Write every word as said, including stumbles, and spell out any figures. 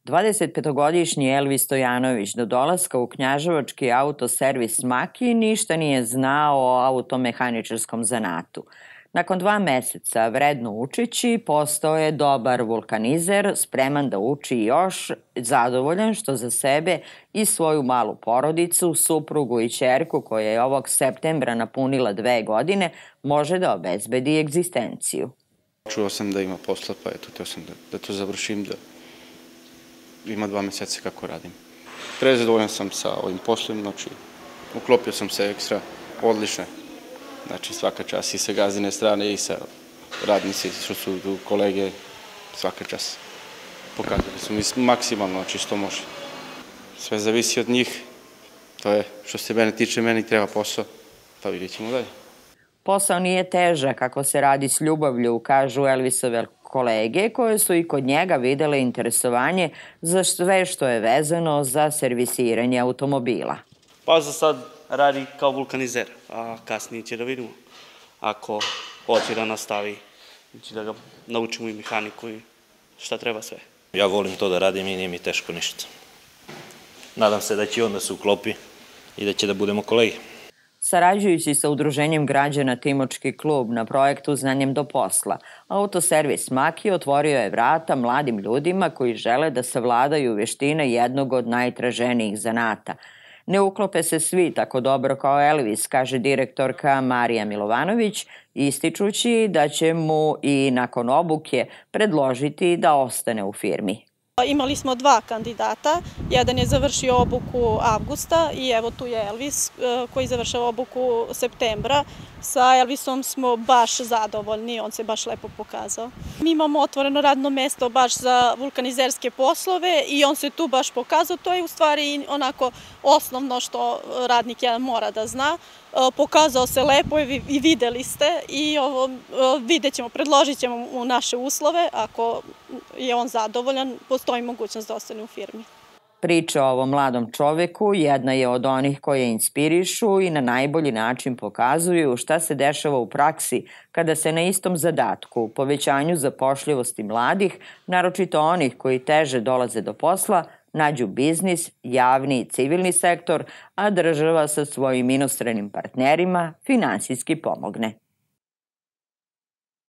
dvadesetpetogodišnji Elvis Stojanović do dolaska u knjaževački autoservis Maki ništa nije znao o automehaničarskom zanatu. Nakon dva meseca vredno učeći, postao je dobar vulkanizer, spreman da uči još, zadovoljan što za sebe i svoju malu porodicu, suprugu i ćerku koja je ovog septembra napunila dve godine, može da obezbedi egzistenciju. Čuo sam da ima posla, pa eto, teo sam da, da to završim, da ima dva meseca kako radim. Prezadovoljan sam sa ovim poslom, znači uklopio sam se ekstra, odlično. Znači svaka čast i sa gazdine strane i sa radnici što su kolege, svaka čast. Pokazali su mi maksimalno, znači što može. Sve zavisi od njih, to je što se mene tiče, meni treba posao, pa vidjet ćemo dalje. Posao nije težak ako se radi s ljubavlju, kažu Elvisove kolege koje su i kod njega videle interesovanje za sve što je vezano za servisiranje automobila. Pa za sad radi kao vulkanizer, a kasnije će da vidimo. Ako hoće da nastavi, da ga naučimo i mehaniku i šta treba sve. Ja volim to da radim i nije mi teško ništa. Nadam se da će on da se uklopi i da će da budemo kolege. Sarađujući sa Udruženjem građana Timočki klub na projektu Znanjem do posla, autoservis Maki otvorio je vrata mladim ljudima koji žele da savladaju veštine jednog od najtraženijih zanata. Ne uklope se svi tako dobro kao Elvis, kaže direktorka Marija Milovanović, ističući da će mu i nakon obuke predložiti da ostane u firmi. Imali smo dva kandidata, jedan je završio obuku avgusta i evo tu je Elvis koji završava obuku septembra. Sa Elvisom smo baš zadovoljni, on se baš lepo pokazao. Mi imamo otvoreno radno mesto baš za vulkanizerske poslove i on se tu baš pokazao, to je u stvari onako osnovno što radnik jedan mora da zna. Pokazao se lepo i videli ste i vidjet ćemo, predložit ćemo u naše uslove, ako je on zadovoljan, postoji mogućnost da ostane u firmi. Priča o ovom mladom čoveku jedna je od onih koje inspirišu i na najbolji način pokazuju šta se dešava u praksi kada se na istom zadatku, povećanju zapošljivosti mladih, naročito onih koji teže dolaze do posla, nađu biznis, javni i civilni sektor, a država sa svojim inostranim partnerima finansijski pomogne.